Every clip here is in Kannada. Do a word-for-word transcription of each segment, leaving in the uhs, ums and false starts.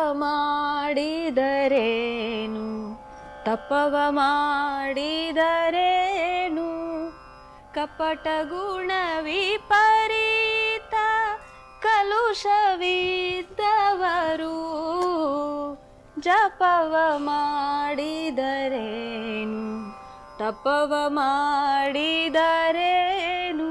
ಮಾಡಿದರೇನು ತಪವ ಮಾಡಿದರೇನು ಕಪಟ ಗುಣ ವಿಪರೀತ ಕಲುಷವಿದ್ದವರು ಜಪವ ಮಾಡಿದರೇನು ತಪವ ಮಾಡಿದರೇನು.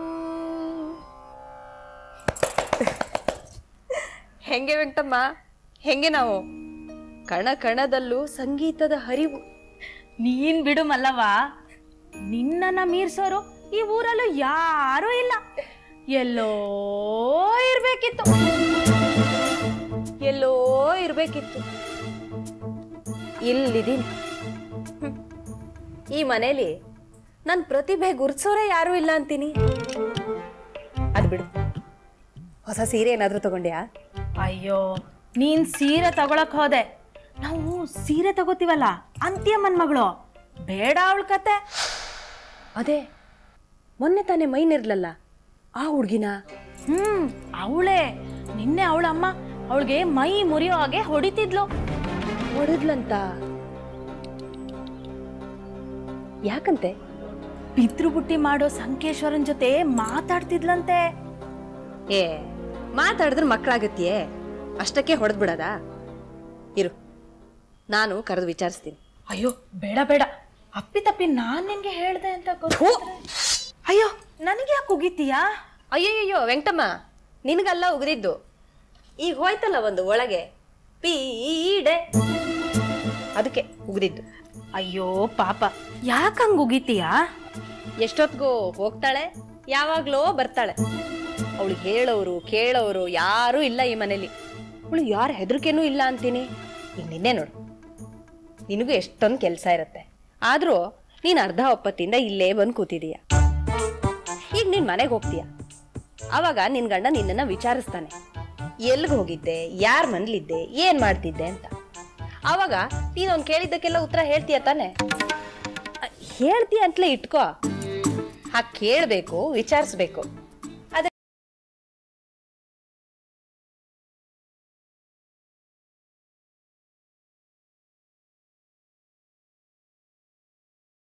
ಹೆಂಗೆ ವೆಂಕಟಮ್ಮ, ಹೆಂಗೆ ನಾವು ಕಣ ಕಣದಲ್ಲೂ ಸಂಗೀತದ ಹರಿವು. ನೀನ್ ಬಿಡು ಮಲ್ಲವ್ವ, ನಿನ್ನನ್ನ ಮೀರ್ಸೋರು ಈ ಊರಲ್ಲೂ ಯಾರೂ ಇಲ್ಲ. ಎಲ್ಲೋ ಇರ್ಬೇಕಿತ್ತು ಎಲ್ಲೋ ಇರ್ಬೇಕಿತ್ತು ಇಲ್ಲಿದ್ದೀನಿ. ಈ ಮನೇಲಿ ನನ್ನ ಪ್ರತಿಭೆ ಗುರ್ಸೋರೇ ಯಾರೂ ಇಲ್ಲ ಅಂತೀನಿ. ಅದ್ ಬಿಡು, ಹೊಸ ಸೀರೆ ಏನಾದ್ರೂ ತಗೊಂಡ್ಯಾ? ಅಯ್ಯೋ, ನೀನ್ ಸೀರೆ ತಗೊಳಕ್ ಹೋದೆ. ನಾವು ಸೀರೆ ತಗೋತೀವಲ್ಲ ಅಂತ್ಯಮ್ಮನ್ ಮಗಳು, ಬೇಡ ಅವಳ ಕತೆ. ಅದೇ ಮೊನ್ನೆ ತಾನೇ ಮೈನಿರ್ಲಲ್ಲ ಆ ಹುಡ್ಗಿನ? ಹ್ಮ್, ಅವಳೇ. ನಿನ್ನೆ ಅವಳಮ್ಮ ಅವಳಿಗೆ ಮೈ ಮುರಿಯೋ ಹಾಗೆ ಹೊಡಿತಿದ್ಲು. ಹೊಡಿದ್ಲಂತ? ಯಾಕಂತೆ? ಪಿತೃ ಬುಟ್ಟಿ ಮಾಡೋ ಸಂಕೇಶ್ವರನ್ ಜೊತೆ ಮಾತಾಡ್ತಿದ್ಲಂತೆ. ಏ, ಮಾತಾಡಿದ್ರೆ ಮಕ್ಕಳಾಗತ್ತೀಯೇ, ಅಷ್ಟಕ್ಕೆ ಹೊಡೆದ್ ಬಿಡದ? ಇರು, ನಾನು ಕರೆದು ವಿಚಾರಿಸ್ತೀನಿ. ಅಯ್ಯೋ ಬೇಡ ಬೇಡ, ಅಪ್ಪಿ ತಪ್ಪಿ ನಾನ್ ನಿನ್ಗೆ ಹೇಳ್ದೆ ಅಂತ ಗೊತ್ತು. ಅಯ್ಯೋ, ನನಗೆ ಯಾಕೆ ಉಗಿತೀಯಾ? ಅಯ್ಯಯ್ಯೋ ವೆಂಕಟಮ್ಮ, ನಿನಗಲ್ಲ ಉಗಿದಿದ್ದು. ಈಗ ಹೋಯ್ತಲ್ಲ ಒಂದು ಒಳಗೆ ಪೀಡೆ, ಅದಕ್ಕೆ ಉಗಿದಿದ್ದು. ಅಯ್ಯೋ ಪಾಪ, ಯಾಕಂಗ್ ಉಗಿತೀಯಾ? ಎಷ್ಟೊತ್ಗೂ ಹೋಗ್ತಾಳೆ, ಯಾವಾಗ್ಲೋ ಬರ್ತಾಳೆ. ಅವಳಿಗೆ ಹೇಳೋರು ಕೇಳೋರು ಯಾರೂ ಇಲ್ಲ ಈ ಮನೇಲಿ. ಅವಳು ಯಾರ ಹೆದರಿಕೆನೂ ಇಲ್ಲ ಅಂತೀನಿ. ಈಗ ನಿನ್ನೆ ನೋಡು, ನಿನಗೂ ಎಷ್ಟೊಂದು ಕೆಲಸ ಇರುತ್ತೆ, ಆದ್ರೂ ನೀನ್ ಅರ್ಧ ಒಪ್ಪತ್ತಿಂದ ಇಲ್ಲೇ ಬಂದು ಕೂತಿದೀಯ. ಈಗ ನೀನ್ ಮನೆಗೆ ಹೋಗ್ತೀಯ, ಅವಾಗ ನಿನ್ ಗಂಡ ನಿನ್ನನ್ನ ವಿಚಾರಿಸ್ತಾನೆ, ಎಲ್ಗೆ ಹೋಗಿದ್ದೆ, ಯಾರ ಮನೇಲಿದ್ದೆ, ಏನ್ ಮಾಡ್ತಿದ್ದೆ ಅಂತ. ಅವಾಗ ನೀನೊಂದು ಕೇಳಿದ್ದಕ್ಕೆಲ್ಲ ಉತ್ತರ ಹೇಳ್ತೀಯ ತಾನೆ? ಹೇಳ್ತೀಯ ಅಂತಲೇ ಇಟ್ಕೋ. ಹಾಗೆ ಕೇಳಬೇಕು, ವಿಚಾರಿಸ್ಬೇಕು.